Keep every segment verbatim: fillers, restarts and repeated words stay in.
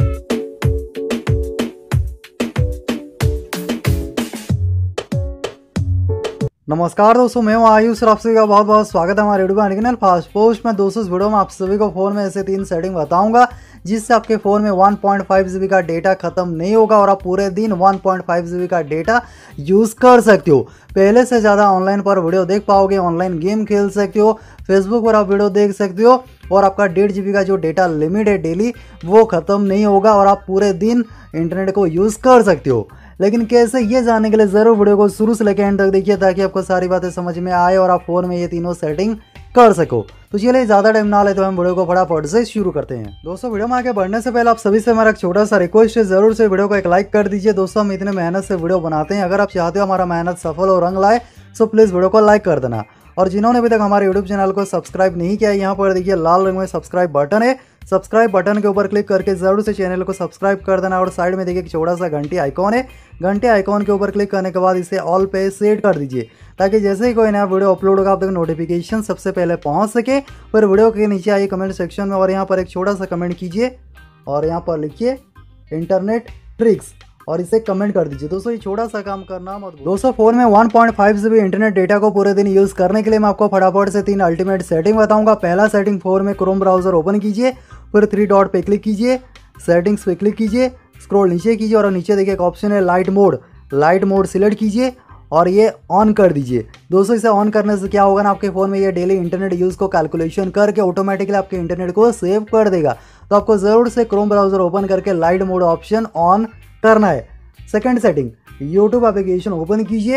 नमस्कार दोस्तों, मैं हूं आयुष और आप सभी का बहुत बहुत स्वागत है हमारे यूट्यूब चैनल फास्ट पोस्ट में। दोस्तों, इस वीडियो में आप सभी को फ़ोन में ऐसे तीन सेटिंग बताऊंगा जिससे आपके फ़ोन में one point five G B का डेटा खत्म नहीं होगा और आप पूरे दिन one point five G B का डेटा यूज़ कर सकते हो। पहले से ज़्यादा ऑनलाइन पर वीडियो देख पाओगे, ऑनलाइन गेम खेल सकते हो, फेसबुक पर आप वीडियो देख सकते हो और आपका डेढ़ जी बी का जो डेटा लिमिट है डेली वो ख़त्म नहीं होगा और आप पूरे दिन इंटरनेट को यूज़ कर सकते हो। लेकिन कैसे, ये जानने के लिए ज़रूर वीडियो को शुरू से लेकर एंड तक देखिए ताकि आपको सारी बातें समझ में आए और आप फ़ोन में ये तीनों सेटिंग कर सको। तो चलिए ज़्यादा टाइम ना ले तो हम वीडियो को फटाफट से शुरू करते हैं। दोस्तों, वीडियो में आगे बढ़ने से पहले आप सभी से हमारा एक छोटा सा रिक्वेस्ट है, ज़रूर से वीडियो को एक लाइक कर दीजिए। दोस्तों, हम इतने मेहनत से वीडियो बनाते हैं, अगर आप चाहते हो हमारा मेहनत सफल और रंग लाए तो प्लीज़ वीडियो को लाइक कर देना। और जिन्होंने अभी तक हमारे यूट्यूब चैनल को सब्सक्राइब नहीं किया है, यहाँ पर देखिए लाल रंग में सब्सक्राइब बटन है, सब्सक्राइब बटन के ऊपर क्लिक करके जरूर से चैनल को सब्सक्राइब कर देना। और साइड में देखिए एक छोटा सा घंटी आइकॉन है, घंटे आइकॉन के ऊपर क्लिक करने के बाद इसे ऑल पे सेट कर दीजिए ताकि जैसे ही कोई नया वीडियो अपलोड होगा आप तक नोटिफिकेशन सबसे पहले पहुंच सके। फिर वीडियो के नीचे आइए कमेंट सेक्शन में और यहाँ पर एक छोटा सा कमेंट कीजिए और यहाँ पर लिखिए इंटरनेट ट्रिक्स और इसे कमेंट कर दीजिए। दोस्तों, ये छोटा सा काम करना मत भूलिए। दोस्तों, फोन में one point five G B internet data को पूरे दिन यूज़ करने के लिए मैं आपको फटाफट से तीन अल्टीमेट सेटिंग बताऊंगा। पहला सेटिंग, फोन में क्रोम ब्राउजर ओपन कीजिए, फिर थ्री डॉट पे क्लिक कीजिए, सेटिंग्स पे क्लिक कीजिए, स्क्रॉल नीचे कीजिए और नीचे देखिए एक ऑप्शन है light mode, light mode select कीजिए और ये ऑन कर दीजिए। दोस्तों, इसे ऑन करने से क्या होगा ना, आपके फ़ोन में ये डेली इंटरनेट यूज़ को कैलकुलेशन करके ऑटोमेटिकली आपके इंटरनेट को सेव कर देगा। तो आपको ज़रूर से क्रोम ब्राउजर ओपन करके लाइट मोड ऑप्शन ऑन करना है। Second setting, YouTube application open कीजिए,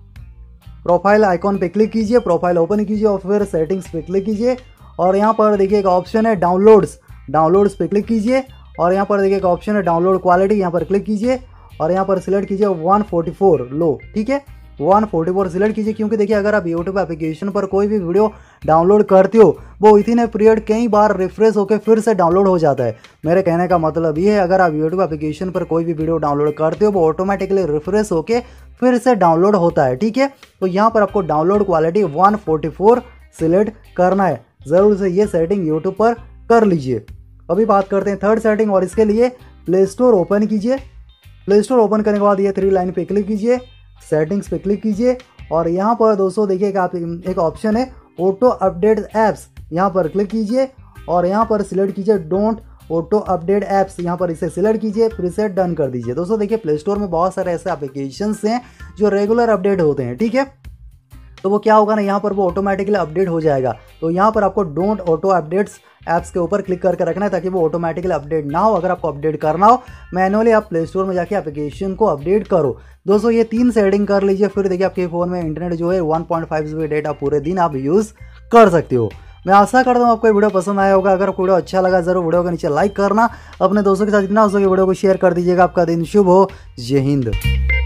प्रोफाइल आइकॉन पे क्लिक कीजिए, प्रोफाइल ओपन कीजिए और फिर सेटिंग्स पे क्लिक कीजिए और यहाँ पर देखिए एक ऑप्शन है डाउनलोड्स, डाउनलोड्स पे क्लिक कीजिए और यहाँ पर देखिए एक ऑप्शन है डाउनलोड क्वालिटी, यहाँ पर क्लिक कीजिए और यहाँ पर सिलेक्ट कीजिए वन फोर्टी फोर लो। ठीक है, वन फोर्टी फोर सिलेक्ट कीजिए क्योंकि देखिए अगर आप यूट्यूब एप्लीकेशन पर कोई भी वीडियो डाउनलोड करते हो वो इतने पीरियड कई बार रिफ्रेश होकर फिर से डाउनलोड हो जाता है। मेरे कहने का मतलब ये है, अगर आप यूट्यूब एप्लीकेशन पर कोई भी वीडियो डाउनलोड करते हो वो ऑटोमेटिकली रिफ्रेश होकर फिर से डाउनलोड होता है। ठीक है, तो यहाँ पर आपको download quality one forty four select करना है। ज़रूर से ये सेटिंग यूट्यूब पर कर लीजिए। अभी बात करते हैं थर्ड सेटिंग और इसके लिए प्ले स्टोर ओपन कीजिए। प्ले स्टोर ओपन करने के बाद ये थ्री लाइन पे क्लिक कीजिए, सेटिंग्स पे क्लिक कीजिए और यहाँ पर दोस्तों देखिए आप एक ऑप्शन है ऑटो अपडेट ऐप्स, यहाँ पर क्लिक कीजिए और यहाँ पर सिलेक्ट कीजिए डोंट ऑटो अपडेट ऐप्स, यहाँ पर इसे सिलेक्ट कीजिए, प्रीसेट डन कर दीजिए। दोस्तों देखिए प्ले स्टोर में बहुत सारे ऐसे एप्लीकेशंस हैं जो रेगुलर अपडेट होते हैं। ठीक है, तो वो क्या होगा ना, यहाँ पर वो ऑटोमेटिकली अपडेट हो जाएगा। तो यहाँ पर आपको डोंट ऑटो अपडेट्स ऐप्स के ऊपर क्लिक करके रखना है ताकि वो ऑटोमेटिकली अपडेट ना हो। अगर आपको अपडेट करना हो मैनुअली आप प्ले स्टोर में जाके एप्लीकेशन को अपडेट करो। दोस्तों, ये तीन सेटिंग कर लीजिए, फिर देखिए आपके फ़ोन में इंटरनेट जो है one point five G B data पूरे दिन आप यूज़ कर सकते हो। मैं आशा करता हूँ आपको वीडियो पसंद आया होगा। अगर वीडियो अच्छा लगा जरूर वीडियो के नीचे लाइक करना, अपने दोस्तों के साथ जितना हो सके वीडियो को शेयर कर दीजिएगा। आपका दिन शुभ हो। जय हिंद।